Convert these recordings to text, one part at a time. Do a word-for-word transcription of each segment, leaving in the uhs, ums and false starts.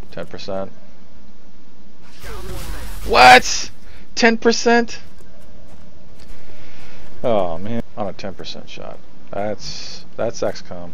ten percent. What? ten percent? Oh man, on a ten percent shot. That's that's X COM.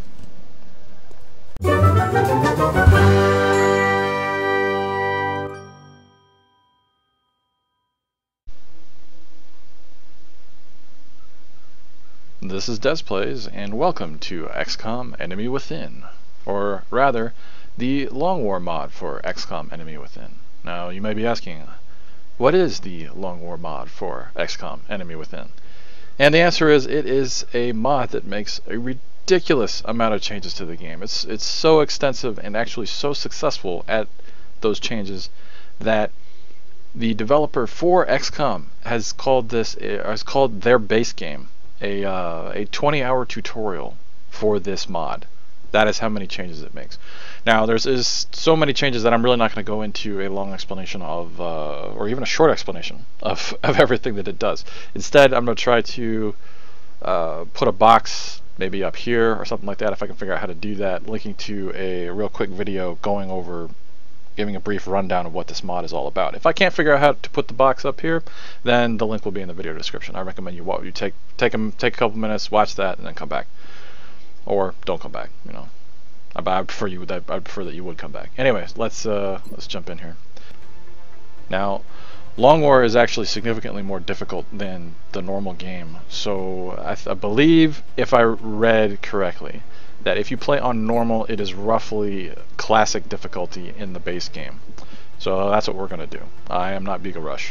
This is DezPlays, and welcome to X COM Enemy Within, or rather, the Long War mod for X COM Enemy Within. Now, you may be asking, what is the Long War mod for X COM Enemy Within? And the answer is, it is a mod that makes a ridiculous amount of changes to the game. It's it's so extensive and actually so successful at those changes that the developer for X COM has called this has called their base game a uh, a twenty hour tutorial for this mod. That is how many changes it makes. Now, there's is so many changes that I'm really not going to go into a long explanation of, uh, or even a short explanation of, of everything that it does. Instead, I'm going to try to uh, put a box maybe up here or something like that, if I can figure out how to do that, linking to a real quick video going over, giving a brief rundown of what this mod is all about. If I can't figure out how to put the box up here, then the link will be in the video description. I recommend you you take take them take a couple minutes, watch that, and then come back. Or don't come back, you know. I, I prefer you. I prefer that you would come back. Anyways, let's uh, let's jump in here. Now, Long War is actually significantly more difficult than the normal game. So I, th I believe, if I read correctly, that if you play on normal, it is roughly classic difficulty in the base game. So that's what we're gonna do. I am not Beagle Rush.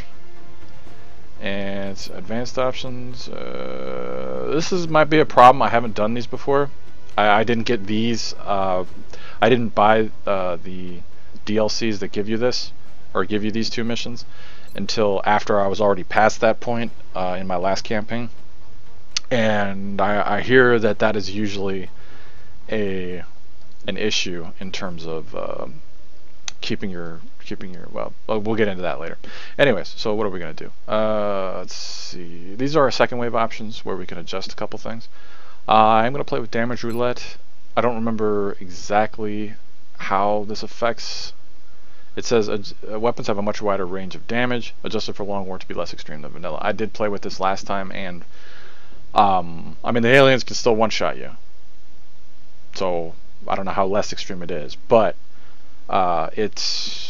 And advanced options. Uh, this is might be a problem. I haven't done these before. I, I didn't get these. Uh, I didn't buy uh, the D L Cs that give you this, or give you these two missions, until after I was already past that point uh, in my last campaign. And I, I hear that that is usually a an issue in terms of uh, keeping your keeping your well we'll get into that later. Anyways, so what are we gonna do? Uh, let's see. These are our second wave options where we can adjust a couple things. Uh, I'm gonna play with damage roulette. I don't remember exactly how this affects. It says uh, weapons have a much wider range of damage, adjusted for Long War to be less extreme than vanilla. I did play with this last time, and um, I mean the aliens can still one-shot you. So I don't know how less extreme it is, but uh, it's.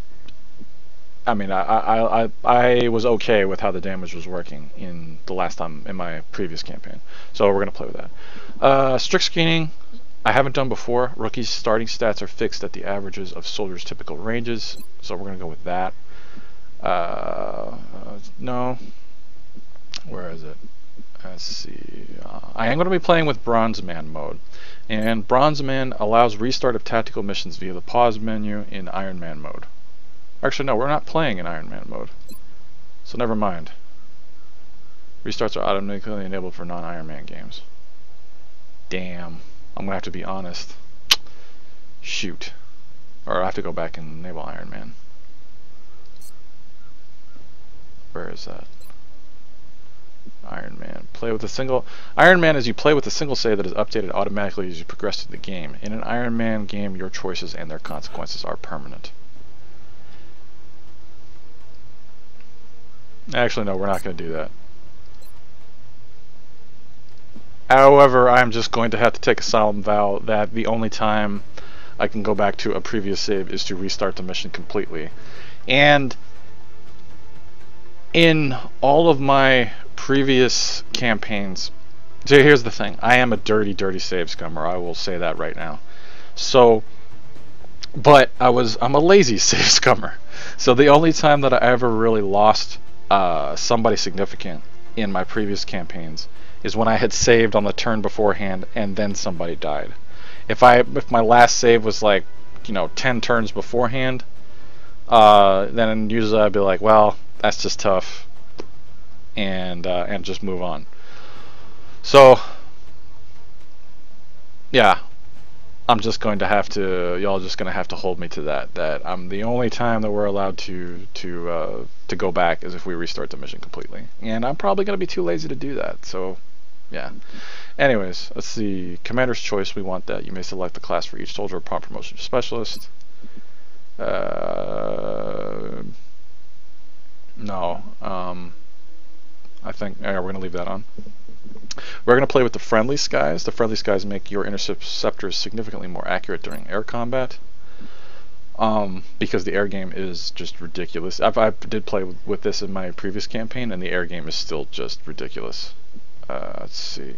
I mean, I, I I I was okay with how the damage was working in the last time in my previous campaign, so we're gonna play with that. Uh, strict screening, I haven't done before. Rookies' starting stats are fixed at the averages of soldiers' typical ranges, so we're gonna go with that. Uh, uh, no, where is it? Let's see. Uh, I am going to be playing with Bronze Man mode, and Bronze Man allows restart of tactical missions via the pause menu in Iron Man mode. Actually, no, we're not playing in Iron Man mode, so never mind. Restarts are automatically enabled for non-Iron Man games. Damn, I'm gonna have to be honest. Shoot, or I have to go back and enable Iron Man. Where is that? Iron Man. Play with a single. Iron Man is you play with a single save that is updated automatically as you progress through the game. In an Iron Man game, your choices and their consequences are permanent. Actually, no, we're not going to do that. However, I'm just going to have to take a solemn vow that the only time I can go back to a previous save is to restart the mission completely. And in all of my previous campaigns, so here's the thing, I am a dirty dirty save scummer, I will say that right now. So but I was I'm a lazy save scummer, so the only time that I ever really lost uh, somebody significant in my previous campaigns is when I had saved on the turn beforehand and then somebody died. If I if my last save was like, you know, ten turns beforehand, uh, then usually I'd be like, well, that's just tough, and uh, and just move on. So yeah, I'm just going to have to, y'all just gonna have to hold me to that. That I'm the only time that we're allowed to to uh, to go back is if we restart the mission completely, and I'm probably gonna be too lazy to do that. So yeah. Anyways, let's see. Commander's choice. We want that. You may select the class for each soldier upon promotion to specialist. Uh, no. Um, I think yeah, we're going to leave that on. We're going to play with the friendly skies. The friendly skies make your interceptors significantly more accurate during air combat. Um, because the air game is just ridiculous. I, I did play with, with this in my previous campaign, and the air game is still just ridiculous. Uh, let's see.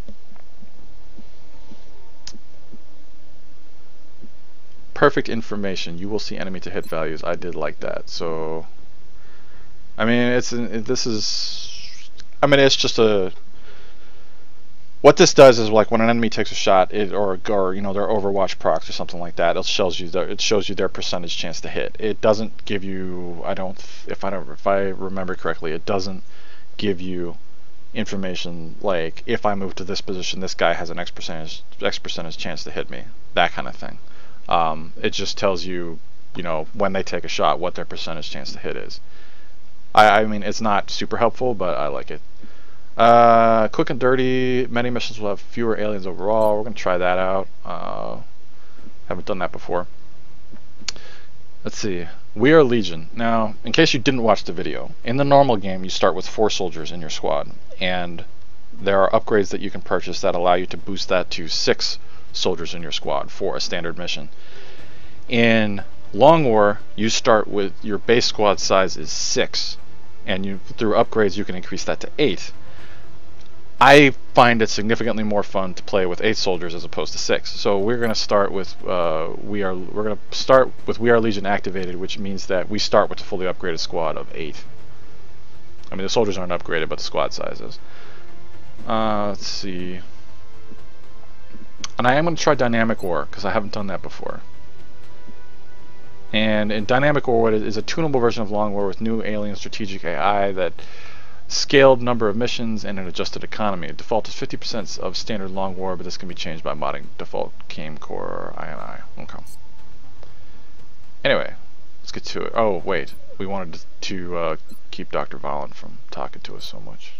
Perfect information. You will see enemy to hit values. I did like that. So, I mean, it's it, this is. I mean, it's just a. What this does is, like, when an enemy takes a shot, it or or you know their Overwatch procs or something like that, it shows you their, it shows you their percentage chance to hit. It doesn't give you. I don't. If I don't. If I remember correctly, it doesn't give you information like, if I move to this position, this guy has an X percentage X percentage chance to hit me. That kind of thing. Um, it just tells you, you know, when they take a shot, what their percentage chance to hit is. I, I mean, it's not super helpful, but I like it. Uh, quick and dirty. Many missions will have fewer aliens overall. We're going to try that out. Uh, haven't done that before. Let's see. We are Legion. Now, in case you didn't watch the video, in the normal game, you start with four soldiers in your squad, and there are upgrades that you can purchase that allow you to boost that to six soldiers in your squad for a standard mission. In Long War, you start with your base squad size is six, and you through upgrades you can increase that to eight. I find it significantly more fun to play with eight soldiers as opposed to six. So we're going to start with uh, we are we're going to start with We Are Legion activated, which means that we start with a fully upgraded squad of eight. I mean, the soldiers aren't upgraded, but the squad size is. Uh, let's see. And I am going to try Dynamic War, because I haven't done that before. And in Dynamic War, it is a tunable version of Long War with new alien strategic A I that scaled number of missions and an adjusted economy. The default is fifty percent of standard Long War, but this can be changed by modding default Game Core or I N I. Okay. Anyway, let's get to it. Oh, wait. We wanted to, to uh, keep Doctor Valen from talking to us so much.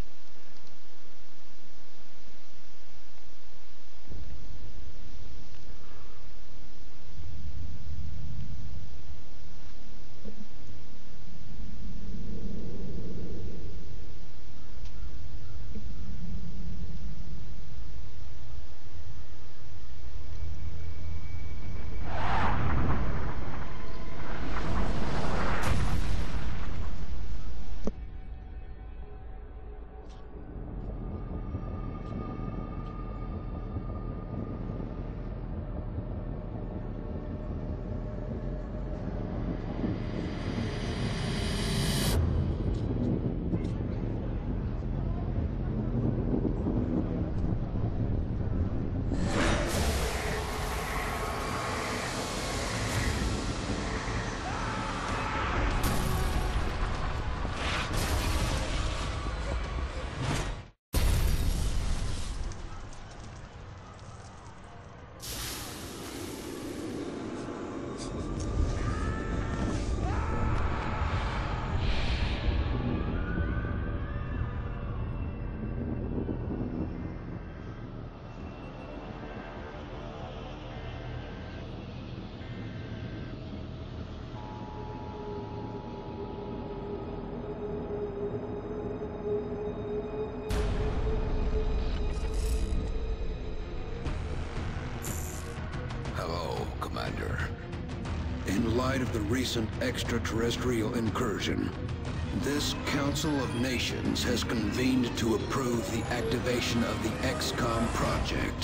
In light of the recent extraterrestrial incursion, this Council of Nations has convened to approve the activation of the X COM project.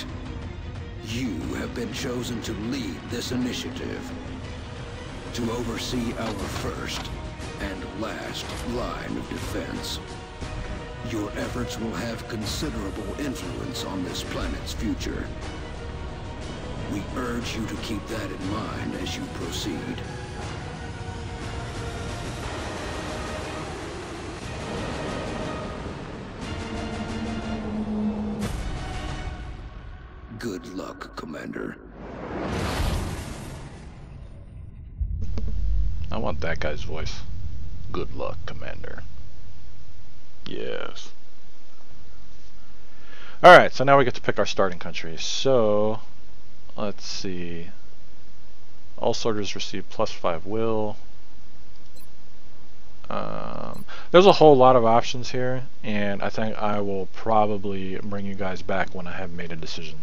You have been chosen to lead this initiative, to oversee our first and last line of defense. Your efforts will have considerable influence on this planet's future. We urge you to keep that in mind as you proceed. Good luck, Commander. I want that guy's voice. Good luck, Commander. Yes. Alright, so now we get to pick our starting country. So, let's see. All soldiers receive plus five will. Um, there's a whole lot of options here, and I think I will probably bring you guys back when I have made a decision,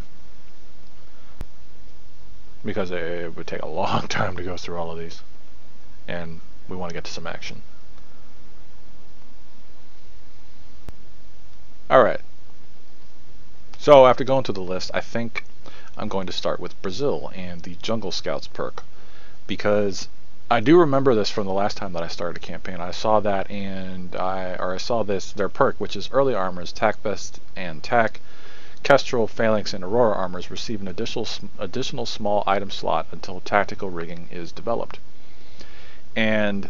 because it, it would take a long time to go through all of these, and we want to get to some action. Alright, so after going through the list, I think I'm going to start with Brazil and the Jungle Scouts perk, because I do remember this from the last time that I started a campaign. I saw that, and I or I saw this their perk, which is early armors, tack vest and tack, kestrel, phalanx, and aurora armors receive an additional additional small item slot until tactical rigging is developed. And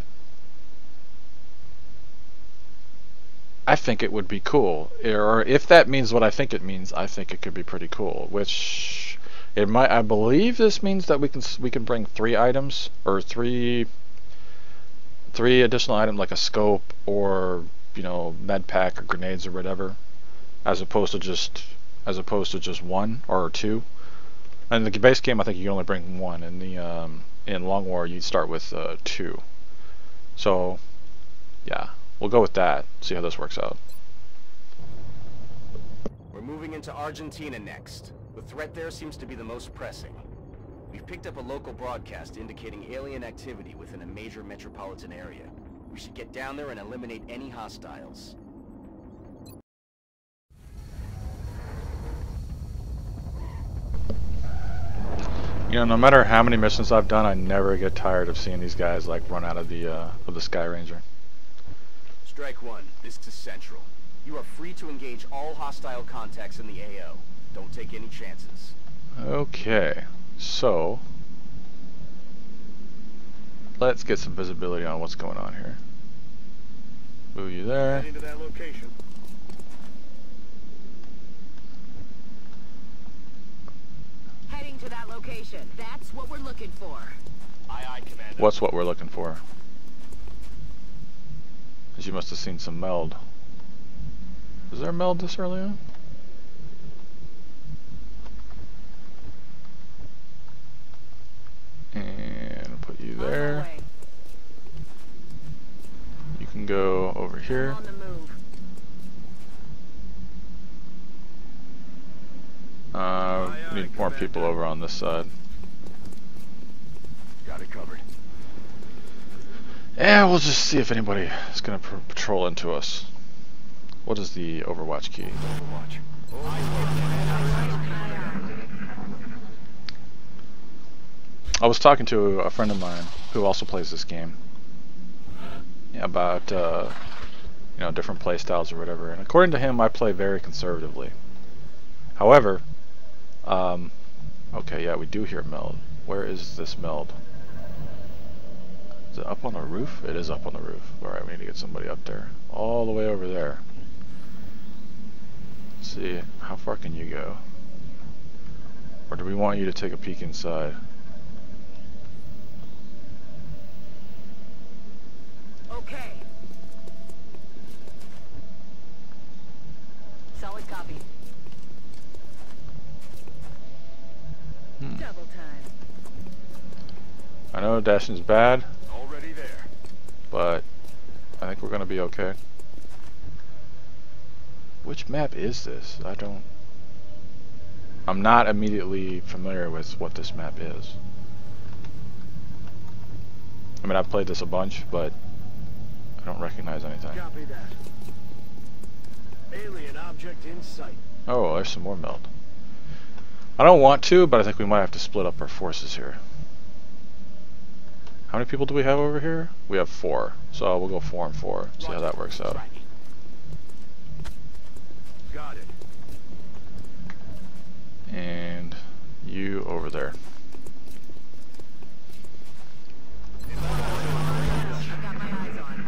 I think it would be cool, or if that means what I think it means, I think it could be pretty cool. Which it might. I believe this means that we can we can bring three items or three three additional items, like a scope or you know med pack or grenades or whatever, as opposed to just as opposed to just one or two. And the base game, I think you can only bring one. In the um, in Long War, you start with uh, two. So yeah. We'll go with that, see how this works out. We're moving into Argentina next. The threat there seems to be the most pressing. We've picked up a local broadcast indicating alien activity within a major metropolitan area. We should get down there and eliminate any hostiles. You know, no matter how many missions I've done, I never get tired of seeing these guys like run out of the uh, of the Sky Ranger. Strike one, this is Central. You are free to engage all hostile contacts in the A O. Don't take any chances. Okay, so let's get some visibility on what's going on here. Move you there. Heading to that location. Heading to that location. That's what we're looking for. Aye, aye, Commander. What's what we're looking for? Because you must have seen some meld. Was there a meld this early on? And put you there. You can go over here. On the move. Uh, we need more people over on this side. Got it covered. And we'll just see if anybody is going to patrol into us. What is the Overwatch key? Overwatch. I was talking to a friend of mine who also plays this game about uh, you know different play styles or whatever, and according to him, I play very conservatively. However, um, okay, yeah, we do hear meld. Where is this meld? Is it up on the roof? It is up on the roof. Alright, we need to get somebody up there. All the way over there. Let's see, how far can you go? Or do we want you to take a peek inside? Okay. Solid copy. Hmm. Double time. I know dashing's bad, Already there. but I think we're gonna be okay. Which map is this? I don't... I'm not immediately familiar with what this map is. I mean, I've played this a bunch, but I don't recognize anything. Copy that. Alien object in sight. Oh, there's some more meld. I don't want to, but I think we might have to split up our forces here. How many people do we have over here? We have four, so we'll go four and four. See how that works out. Got it. And you over there. I've got my eyes on.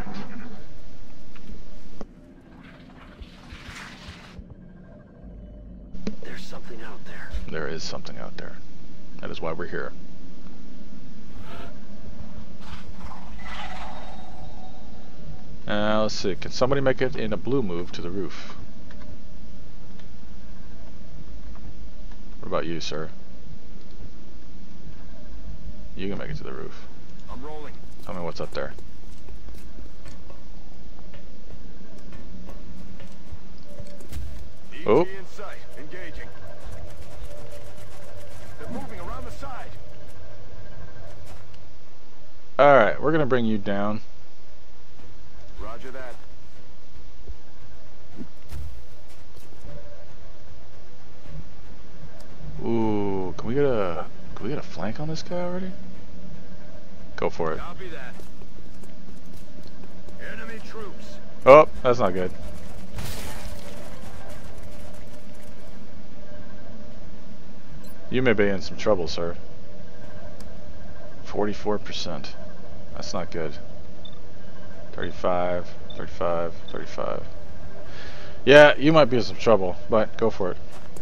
There's something out there. There is something out there. That is why we're here. Uh, let's see. Can somebody make it in a blue move to the roof? What about you, sir? You can make it to the roof. I'm rolling. Tell me what's up there. Oh. E T in sight. Engaging. They're moving around the side. Alright, we're gonna bring you down. Roger that. Ooh, can we get a can we get a flank on this guy already? Go for it. Copy that. Enemy troops. Oh, that's not good. You may be in some trouble, sir. forty-four percent. That's not good. thirty-five, thirty-five, thirty-five. Yeah, you might be in some trouble, but go for it.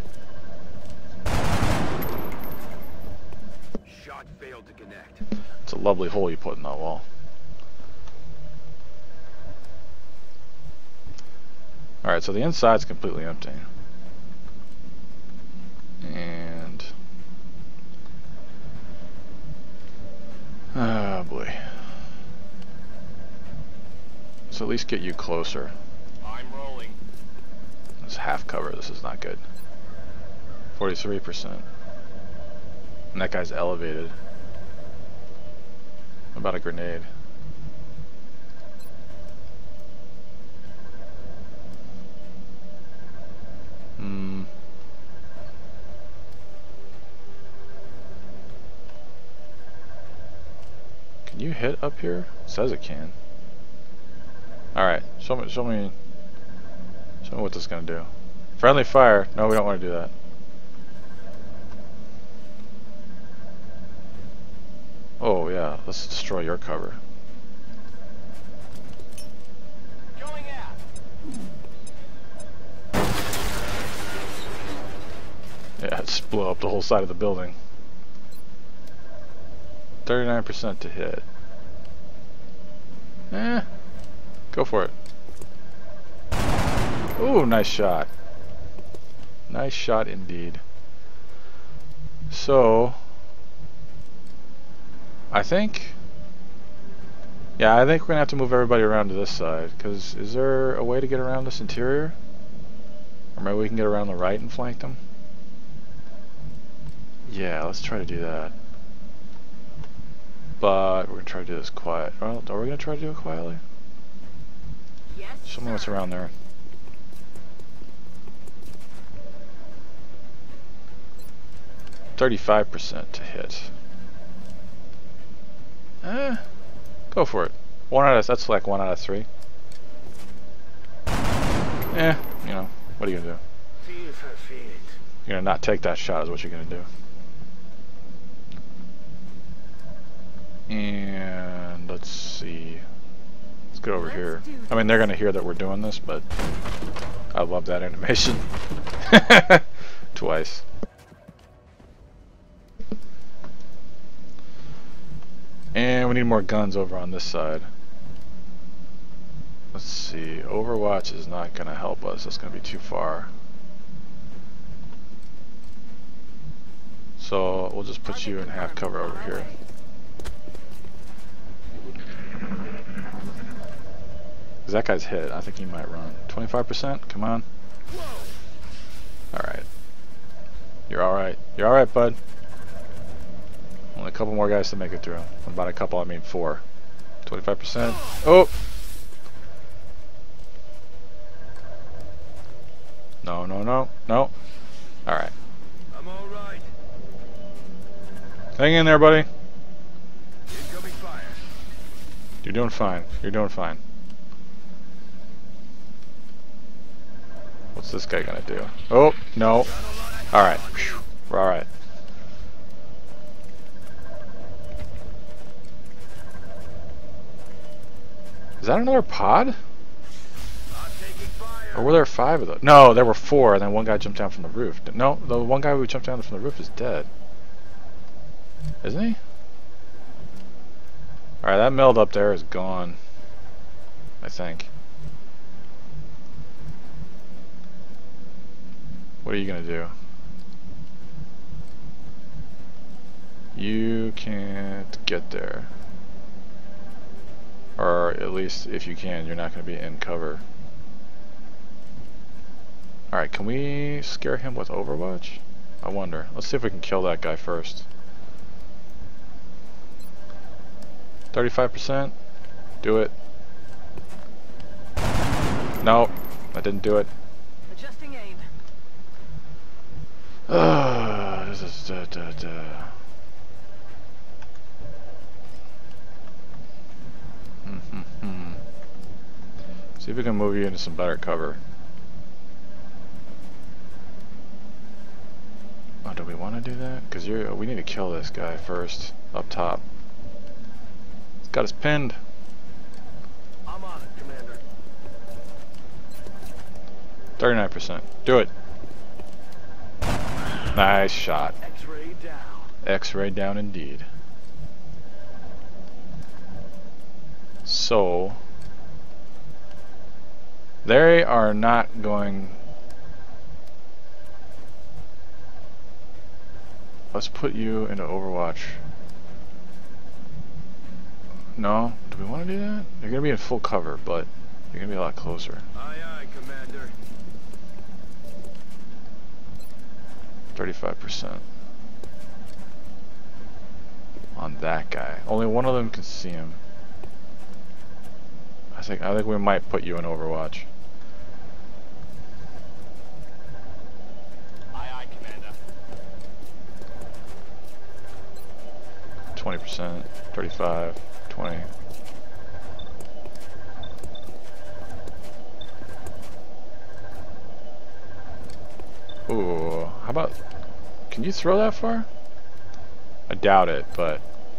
Shot failed to connect. It's a lovely hole you put in that wall. Alright, so the inside's completely empty. And... oh boy. Let's at least get you closer. I'm rolling. It's half cover, this is not good. forty-three percent. And that guy's elevated. What about a grenade? Hmm. Can you hit up here? It says it can. Alright, show me show me show me what this is gonna do. Friendly fire. No, we don't want to do that. Oh yeah, let's destroy your cover. Going out. Yeah, it just blew up the whole side of the building. thirty-nine percent to hit. Eh, go for it. Ooh, nice shot. Nice shot indeed. So, I think, yeah, I think we're gonna have to move everybody around to this side. Cause is there a way to get around this interior? Or maybe we can get around the right and flank them? Yeah, let's try to do that. But we're gonna try to do this quiet. Well, are we gonna try to do it quietly? Yes, Show me what's sir. around there. thirty-five percent to hit. Eh, go for it. One out of that's like one out of three. Eh, you know, what are you gonna do? Feel for feel it. You're gonna not take that shot is what you're gonna do. And let's see. Let's get over Let's here. do I mean, they're gonna hear that we're doing this, but I love that animation. Twice. And we need more guns over on this side. Let's see. Overwatch is not gonna help us. It's gonna be too far. So we'll just put you in half cover over here. Cause that guy's hit. I think he might run. twenty-five percent? Come on. Alright. You're alright. You're alright, bud. Only a couple more guys to make it through. About a couple, I mean four. twenty-five percent. Oh! No, no, no. No. Alright. I'm all right. Hang in there, buddy. Incoming fire. You're doing fine. You're doing fine. What's this guy gonna do? Oh, no. Alright. We're alright. Is that another pod? I'm taking fire. Or were there five of those? No, there were four, and then one guy jumped down from the roof. No, the one guy who jumped down from the roof is dead. Isn't he? Alright, that meld up there is gone. I think. What are you gonna do? You can't get there. Or at least if you can, you're not going to be in cover. Alright, can we scare him with Overwatch? I wonder. Let's see if we can kill that guy first. thirty-five percent? Do it. No, I didn't do it. Adjusting aim. Ah, this is da da da. Mm-hmm. See if we can move you into some better cover. Oh, do we want to do that? Because you're. We need to kill this guy first, up top. He's got us pinned. I'm on it, Commander. thirty-nine percent. Do it. Nice shot. X-ray down. X-ray down indeed. So they are not going. Let's put you into Overwatch. No? Do we want to do that? You're going to be in full cover, but you're going to be a lot closer. Aye, aye, Commander. thirty-five percent. On that guy. Only one of them can see him. I think I think we might put you in Overwatch. Aye, aye, Commander. twenty percent, thirty-five, twenty. Ooh, how about, can you throw that far? I doubt it, but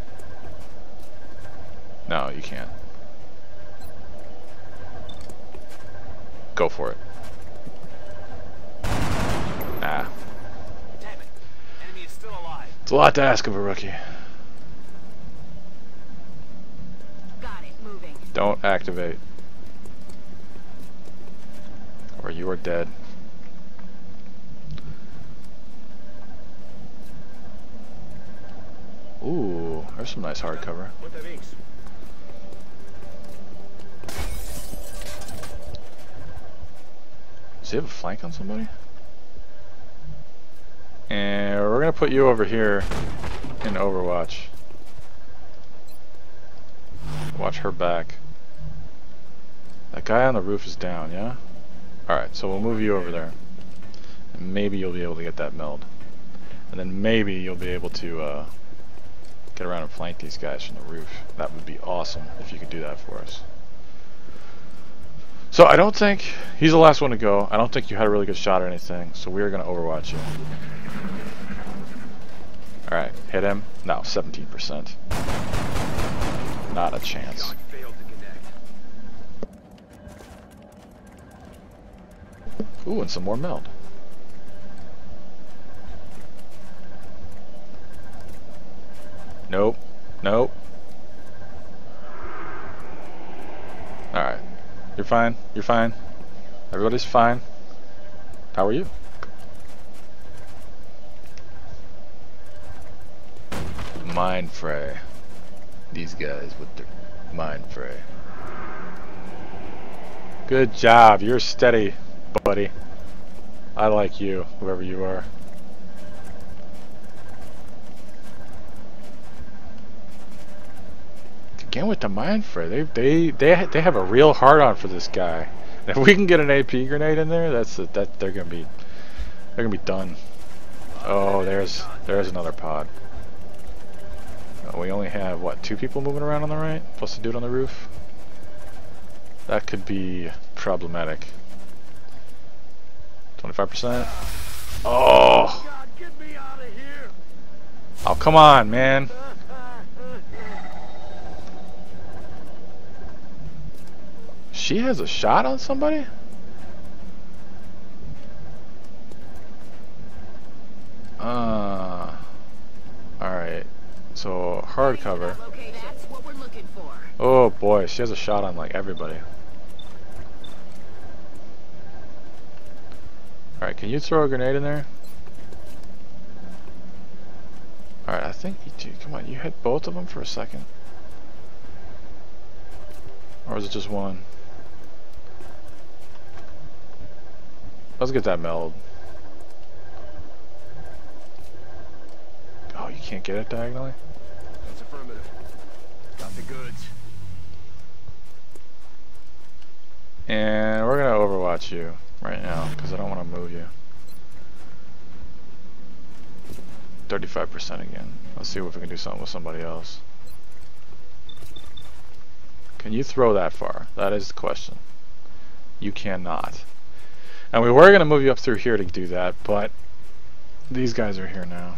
no, you can't. Go for it. Ah. Damn it. Enemy is still alive. It's a lot to ask of a rookie. Got it. Moving. Don't activate. Or you are dead. Ooh, there's some nice hardcover. What that means? Does he have a flank on somebody? And we're gonna put you over here in Overwatch. Watch her back. That guy on the roof is down, yeah? Alright, so we'll move you over there. And maybe you'll be able to get that meld. And then maybe you'll be able to uh, get around and flank these guys from the roof. That would be awesome if you could do that for us. So I don't think he's the last one to go. I don't think you had a really good shot or anything. So we're gonna Overwatch you. All right, hit him. No, seventeen percent. Not a chance. Failed to connect. Ooh, and some more meld. Nope. Nope. All right. You're fine. You're fine. Everybody's fine. How are you? Mind fray. These guys with their mind fray. Good job. You're steady, buddy. I like you, whoever you are. Again with the mind fray. They they they they have a real hard on for this guy. And if we can get an A P grenade in there, that's a, that they're gonna be they're gonna be done. Oh, there's there's another pod. Uh, we only have what, two people moving around on the right, plus the dude on the roof. That could be problematic. twenty-five percent. Oh. God, get me out of here. Oh, come on, man. She has a shot on somebody? Uh, alright. So, hardcover. That's what we're looking for. Oh boy, she has a shot on like everybody. Alright, can you throw a grenade in there? Alright, I think you do. Come on, you hit both of them for a second. Or is it just one? Let's get that meld. Oh, you can't get it diagonally? That's affirmative. Got the goods. And we're gonna overwatch you right now because I don't want to move you. thirty-five percent again. Let's see if we can do something with somebody else. Can you throw that far? That is the question. You cannot. And we were gonna move you up through here to do that, but these guys are here now.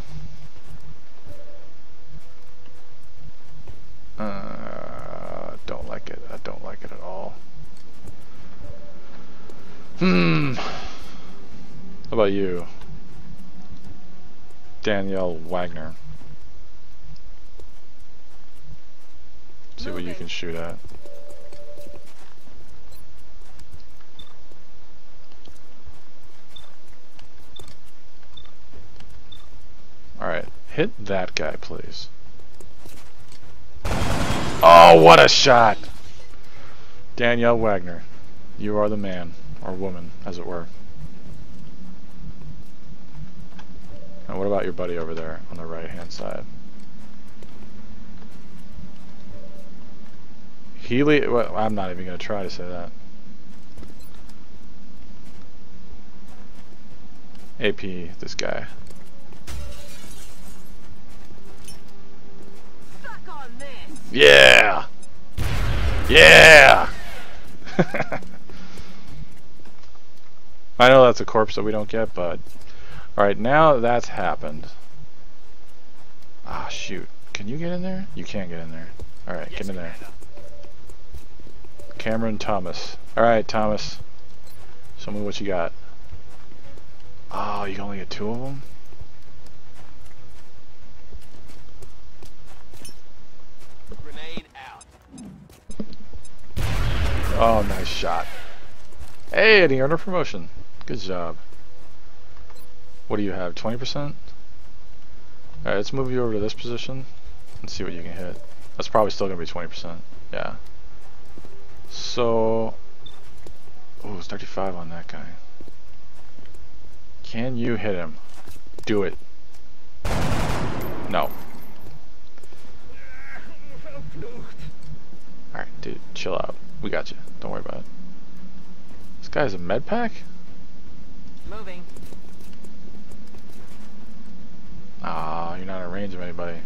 Uh, don't like it. I don't like it at all. Hmm. How about you? Danielle Wagner. See what you can shoot at. Alright, hit that guy, please. Oh, what a shot! Danielle Wagner, you are the man, or woman, as it were. And what about your buddy over there on the right hand side? Healy, well, I'm not even going to try to say that. A P, this guy. Suck on this. Yeah! Yeah! I know that's a corpse that we don't get, but... Alright, now that's happened. Ah, shoot. Can you get in there? You can't get in there. Alright, Yes, get in there. Commander. Cameron Thomas. Alright, Thomas. Show me what you got. Oh, you can only get two of them? Grenade out. Oh, nice shot. Hey, and he earned a promotion. Good job. What do you have? twenty percent? Alright, let's move you over to this position and see what you can hit. That's probably still going to be twenty percent. Yeah. So... Oh, it's thirty-five on that guy. Can you hit him? Do it. No. Alright, dude, chill out. We got you. Don't worry about it. This guy's a med pack? Moving. Ah, you're not in range of anybody.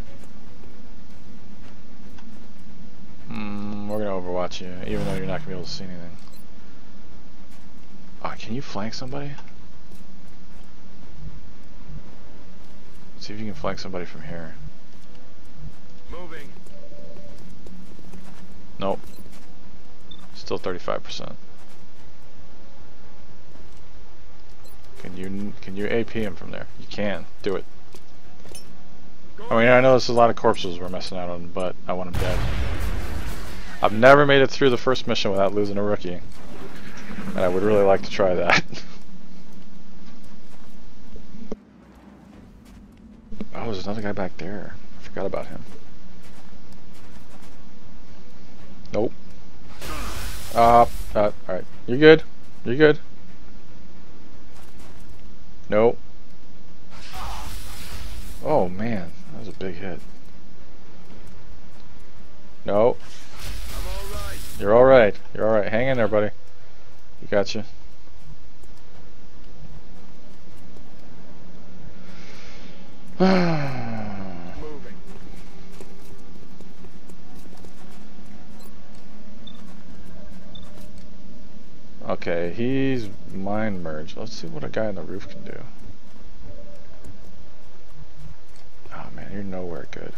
Mm, we're gonna overwatch you, even though you're not gonna be able to see anything. Ah, can you flank somebody? See if you can flank somebody from here. Moving. Nope. Still thirty-five percent. Can you can you A P him from there? You can. Do it. I mean, I know there's a lot of corpses we're messing out on, but I want him dead. I've never made it through the first mission without losing a rookie, and I would really like to try that. Oh, there's another guy back there. I forgot about him. Nope. Uh, uh alright. You're good. You're good. Nope. Oh man, that was a big hit. No. I'm all right. You're alright. You're alright. Hang in there, buddy. We got you. Moving. Okay, he's mind merged. Let's see what a guy on the roof can do. Oh man, you're nowhere good.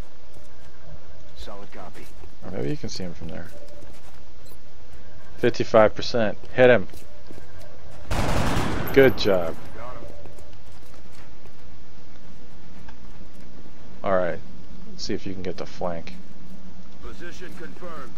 Solid copy. Or maybe you can see him from there. fifty-five percent. Hit him. Good job. Got him. Alright. Let's see if you can get the flank. Position confirmed.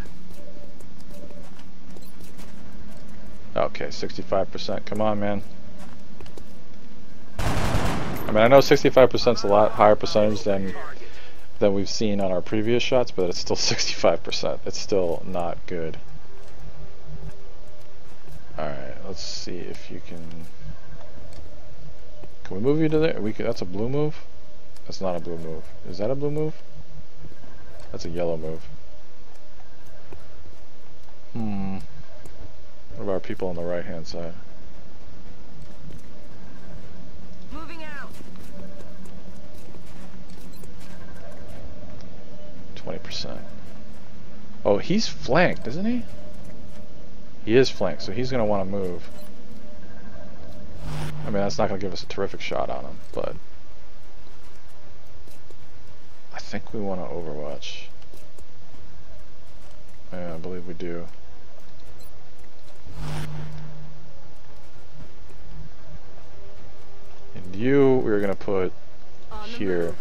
Okay, sixty-five percent. Come on, man. I mean, I know sixty-five percent is a lot higher percentage than than we've seen on our previous shots, but it's still sixty-five percent. It's still not good. Alright, let's see if you can... Can we move you to there? We can, that's a blue move? That's not a blue move. Is that a blue move? That's a yellow move. Hmm. What about our people on the right hand side? Moving out. twenty percent. Oh, he's flanked, isn't he? He is flanked, so he's going to want to move. I mean, that's not going to give us a terrific shot on him, but I think we want to overwatch. Yeah, I believe we do. And you, we're going to put here.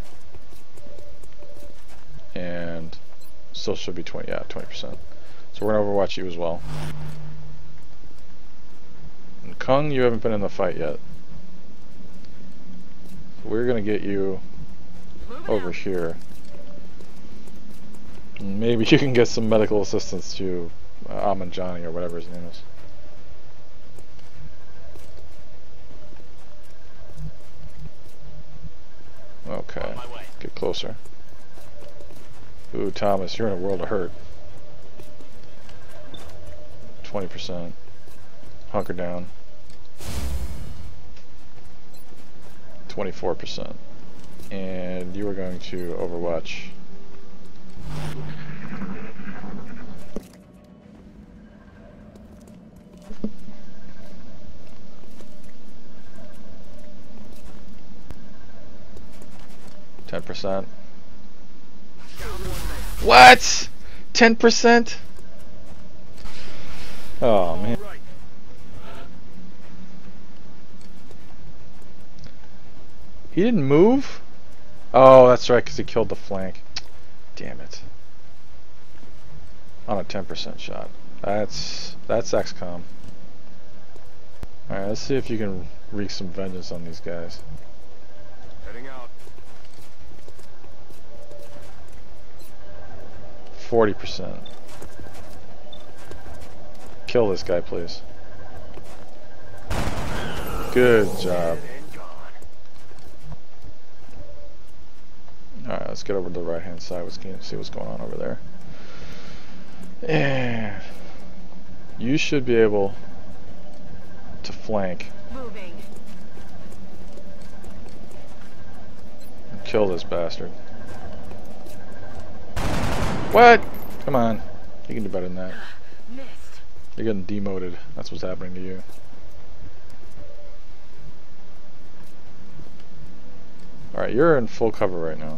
And still should be twenty, yeah, twenty percent. So we're going to overwatch you as well. And Kung, you haven't been in the fight yet. So we're going to get you over here. Maybe you can get some medical assistance to uh, Aman Johnny or whatever his name is. Okay, get closer. Ooh, Thomas, you're in a world of hurt. twenty percent. Hunker down. twenty-four percent. And you are going to overwatch. ten percent. What? ten percent? Oh, man. He didn't move? Oh, that's right, because he killed the flank. Damn it. On a ten percent shot. That's that's X COM. Alright, let's see if you can wreak some vengeance on these guys. Heading out. forty percent. Kill this guy, please. Good job. Alright, let's get over to the right hand side. Let's see what's going on over there. And you should be able to flank. Moving. And kill this bastard. What? Come on. You can do better than that. Missed. You're getting demoted. That's what's happening to you. Alright, you're in full cover right now.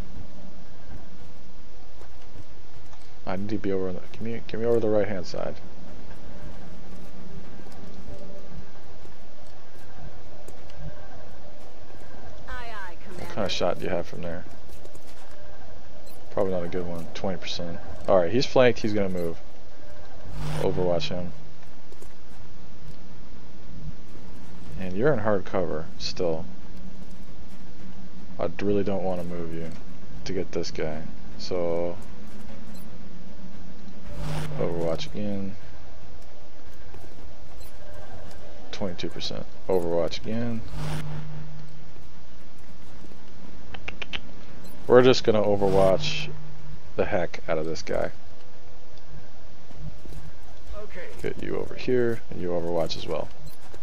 I need to be over on the, give me, give me over the right hand side. Aye, aye, Commander. What kind of shot do you have from there? Probably not a good one. twenty percent. Alright, he's flanked. He's going to move. Overwatch him. And you're in hard cover still. I really don't want to move you to get this guy. So, Overwatch again. twenty-two percent. Overwatch again. We're just gonna overwatch the heck out of this guy. Okay. Get you over here, and you overwatch as well.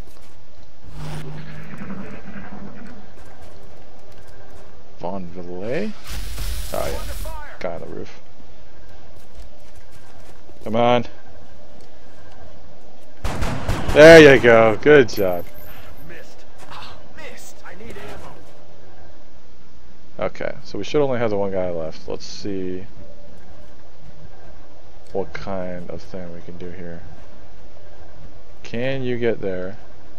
Von Villet? Oh yeah, guy on the roof. Come on. There you go, good job. Missed. Ah, missed. I need ammo. Okay, so we should only have the one guy left. Let's see what kind of thing we can do here. Can you get there?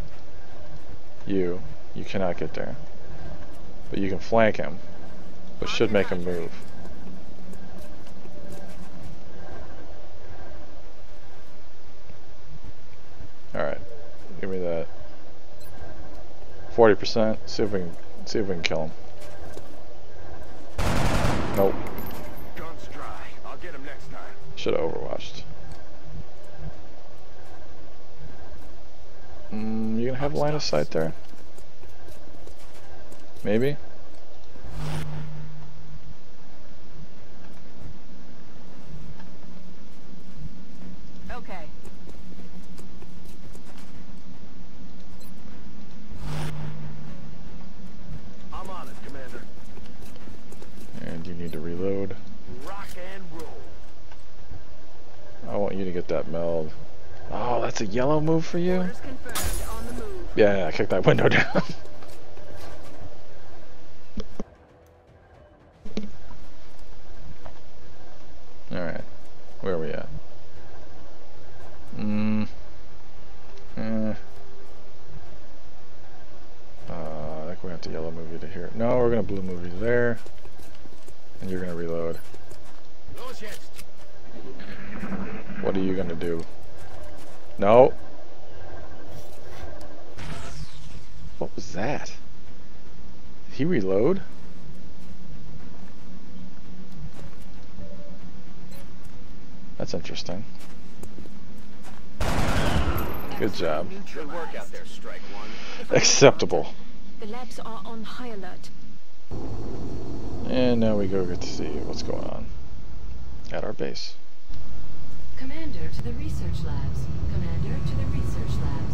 You. You cannot get there. But you can flank him, which should make him move. Alright, give me that. forty percent, see if we can Let's see if we can kill him. Nope. Gun's dry. I'll get him next time. Should have overwatched. Mm, you gonna have line of sight there? Maybe? Okay. I'm on it, Commander. And you need to reload. Rock and roll. I want you to get that meld. Oh, that's a yellow move for you? Orders confirmed. On the move. Yeah, kick that window down. Alright. Where are we at? Mm. Eh. Uh, I think we have to yellow move you to here. No, we're gonna blue move you there. And you're gonna reload. Los jetzt. What are you gonna do? No. What was that? Did he reload? That's interesting. Good job. Good work out there, Strike One. Acceptable. The labs are on high alert. And now we go get to see what's going on at our base. Commander to the research labs. Commander to the research labs.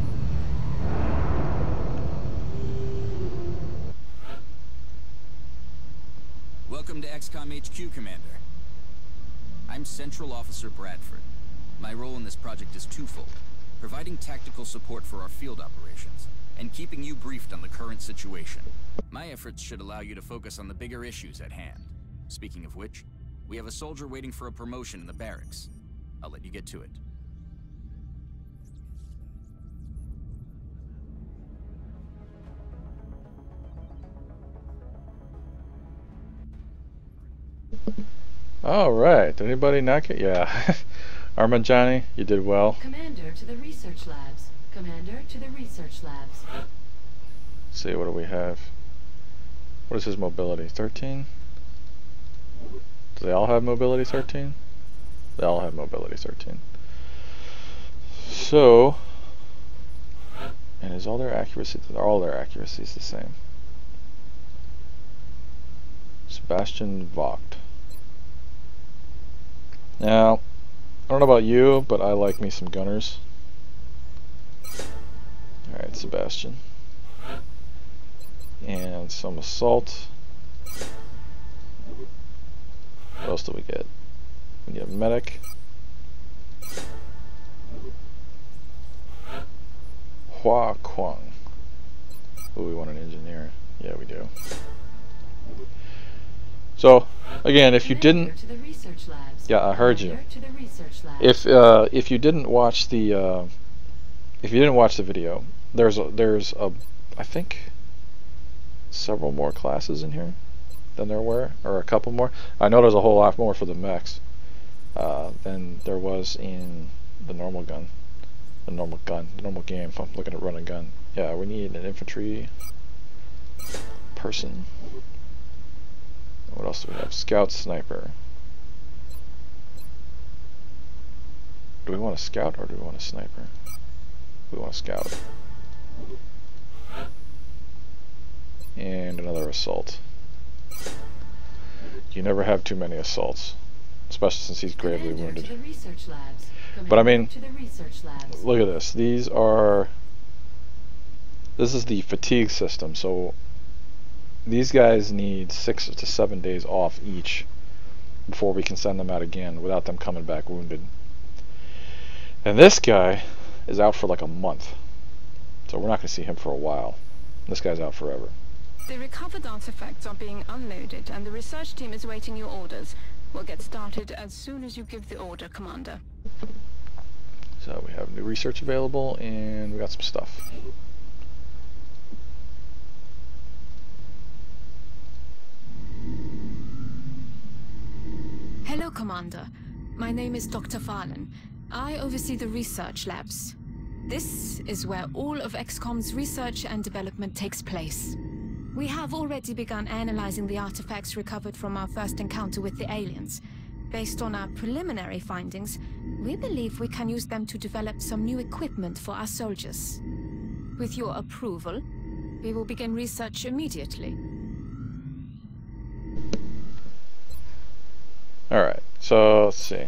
Welcome to X COM H Q, Commander. I'm Central Officer Bradford. My role in this project is twofold: providing tactical support for our field operations, and keeping you briefed on the current situation. My efforts should allow you to focus on the bigger issues at hand. Speaking of which, we have a soldier waiting for a promotion in the barracks. I'll let you get to it. All right. Did anybody knock it? Yeah. Armand Johnny, you did well. Commander to the research labs. Commander to the research labs. Let's see, what do we have? What is his mobility? thirteen? Do they all have mobility thirteen? They all have mobility thirteen. So, and is all their accuracy, are all their accuracies the same? Sebastian Vogt. Now, I don't know about you, but I like me some gunners. Alright, Sebastian. And some assault. What else do we get? We get a medic. Hua Kwang. Oh, we want an engineer. Yeah, we do. So, again, if you didn't, to the research labs. yeah, I heard you. To the research labs. If uh, if you didn't watch the uh, if you didn't watch the video, there's a, there's a I think several more classes in here than there were, or a couple more. I know there's a whole lot more for the mechs uh, than there was in the normal gun, the normal gun, the normal game. If I'm looking at running gun, yeah, we need an infantry person. What else do we have? Scout, sniper. Do we want a scout or do we want a sniper? We want a scout. And another assault. You never have too many assaults, especially since he's gravely Commander wounded. to the research labs. But I mean, to the research labs. look at this. These are. This is the fatigue system, so these guys need six to seven days off each before we can send them out again without them coming back wounded. And this guy is out for like a month, so we're not going to see him for a while. This guy's out forever. The recovered artifacts are being unloaded, and the research team is waiting your orders. We'll get started as soon as you give the order, Commander. So we have new research available, and we got some stuff. Hello, Commander. My name is Doctor Farlan. I oversee the research labs. This is where all of X COM's research and development takes place. We have already begun analyzing the artifacts recovered from our first encounter with the aliens. Based on our preliminary findings, we believe we can use them to develop some new equipment for our soldiers. With your approval, we will begin research immediately. Alright, so let's see.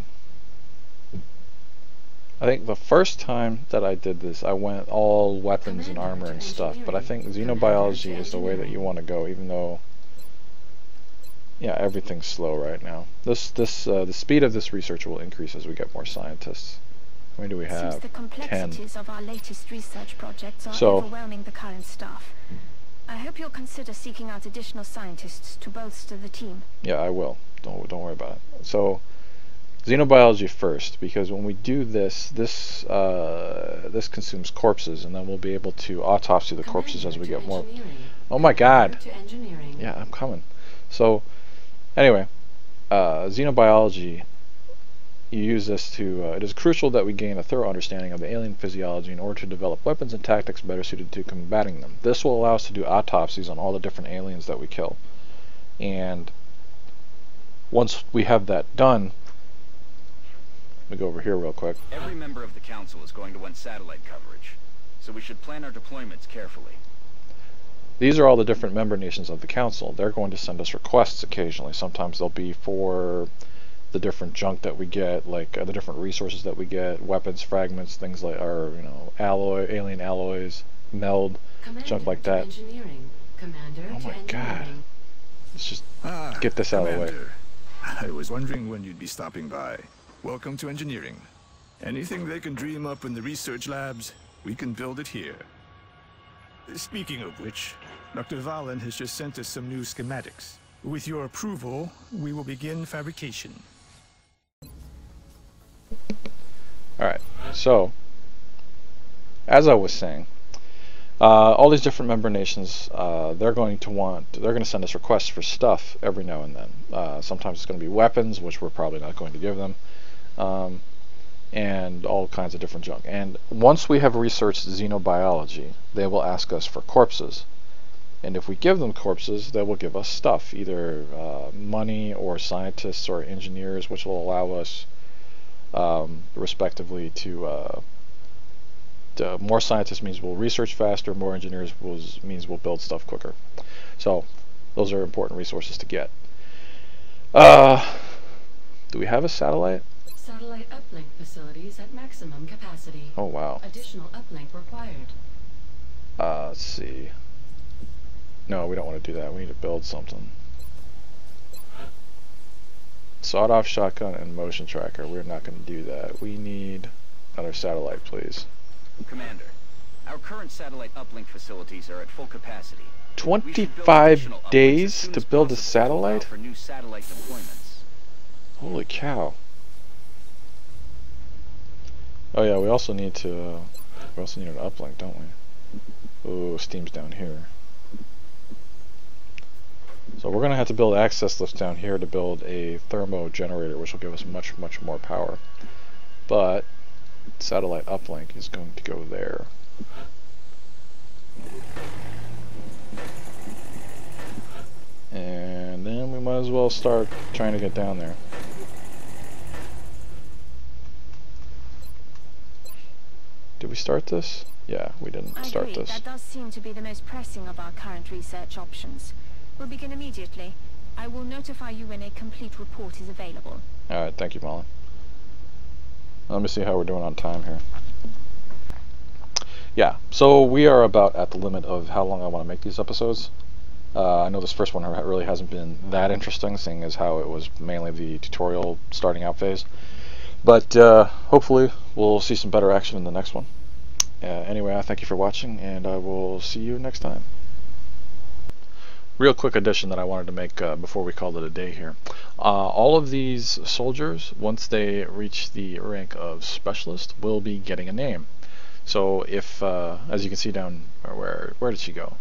I think the first time that I did this, I went all weapons and armor and stuff, but I think xenobiology is the way that you want to go, even though, yeah, everything's slow right now. This, this, uh, the speed of this research will increase as we get more scientists. How many do we have? Seems the complexities ten. of our latest research projects are So, overwhelming the current staff. I hope you'll consider seeking out additional scientists to bolster the team. Yeah, I will. Don't don't worry about it. So, xenobiology first, because when we do this, this uh, this consumes corpses, and then we'll be able to autopsy the corpses as we get more. Oh my God! Yeah, I'm coming. So, anyway, uh, xenobiology. You use this to. Uh, it is crucial that we gain a thorough understanding of the alien physiology in order to develop weapons and tactics better suited to combating them. This will allow us to do autopsies on all the different aliens that we kill, and once we have that done, let me go over here real quick. Every member of the council is going to want satellite coverage, so we should plan our deployments carefully. These are all the different member nations of the council. They're going to send us requests occasionally. Sometimes they'll be for the different junk that we get, like uh, the different resources that we get, weapons, fragments, things like, or you know, alloy, alien alloys, meld, Commander junk like that. Engineering. Commander Oh my to God! Let's just Ah, get this out of the way. Commander. I was wondering when you'd be stopping by. Welcome to engineering. Anything they can dream up in the research labs, we can build it here. Speaking of which, Doctor Valen has just sent us some new schematics. With your approval, we will begin fabrication. Alright, so, as I was saying, uh, all these different member nations, uh, they're going to want, they're going to send us requests for stuff every now and then. Uh, sometimes it's going to be weapons, which we're probably not going to give them, um, and all kinds of different junk. And once we have researched xenobiology, they will ask us for corpses. And if we give them corpses, they will give us stuff, either uh, money or scientists or engineers, which will allow us Um, respectively to, uh, to more scientists means we'll research faster, more engineers was, means we'll build stuff quicker. So those are important resources to get. Uh, do we have a satellite? Satellite uplink facilities at maximum capacity. Oh wow. Additional uplink required. Uh, let's see. No, we don't want to do that. We need to build something. Sawed-off shotgun and motion tracker. We're not going to do that. We need another satellite, please. Commander, our current satellite uplink facilities are at full capacity. twenty-five days to build a satellite? For new satellite deployments. Holy cow. Oh yeah, we also need to, uh, we also need an uplink, don't we? Ooh, steam's down here. So we're going to have to build access lifts down here to build a thermo generator, which will give us much, much more power. But satellite uplink is going to go there. And then we might as well start trying to get down there. Did we start this? Yeah, we didn't I start agree. this. That does seem to be the most pressing of our current research options. We'll begin immediately. I will notify you when a complete report is available. Alright, thank you, Molly. Let me see how we're doing on time here. Yeah, so we are about at the limit of how long I want to make these episodes. Uh, I know this first one really hasn't been that interesting, seeing as how it was mainly the tutorial starting out phase. But uh, hopefully we'll see some better action in the next one. Uh, anyway, I thank you for watching, and I will see you next time. Real quick addition that I wanted to make uh, before we call it a day here. Uh, all of these soldiers, once they reach the rank of specialist, will be getting a name. So if, uh, as you can see down, or where where did she go?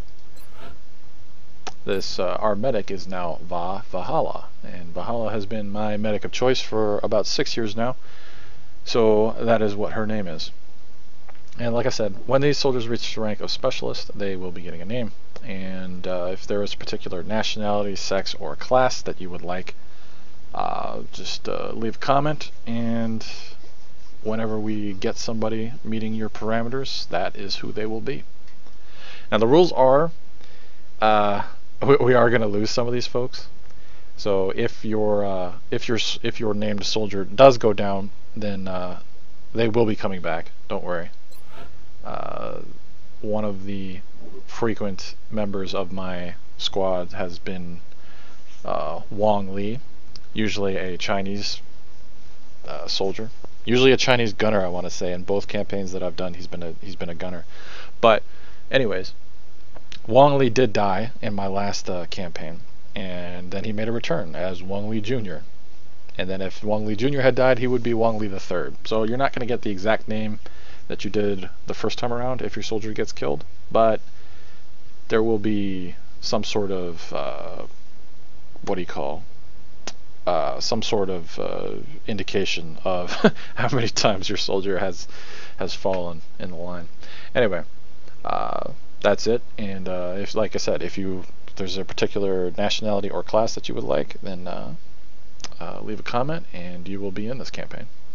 This uh, our medic is now Va Valhalla, and Valhalla has been my medic of choice for about six years now. So that is what her name is. And like I said, when these soldiers reach the rank of specialist, they will be getting a name. And uh, if there is a particular nationality, sex, or class that you would like, uh, just uh, leave a comment, and whenever we get somebody meeting your parameters, that is who they will be. Now the rules are, uh, we, we are going to lose some of these folks. So if your uh, if your if your named soldier does go down, then uh, they will be coming back. Don't worry. Uh, one of the frequent members of my squad has been uh, Wong Li, usually a Chinese uh, soldier, usually a Chinese gunner. I want to say in both campaigns that I've done, he's been a he's been a gunner. But anyways, Wong Li did die in my last uh, campaign, and then he made a return as Wong Li Junior And then if Wong Li Junior had died, he would be Wong Li the Third. So you're not going to get the exact name that you did the first time around if your soldier gets killed, but there will be some sort of uh, what do you call uh, some sort of uh, indication of how many times your soldier has has fallen in the line. Anyway, uh, that's it. And uh, if, like I said, if you if there's a particular nationality or class that you would like, then uh, uh, leave a comment, and you will be in this campaign.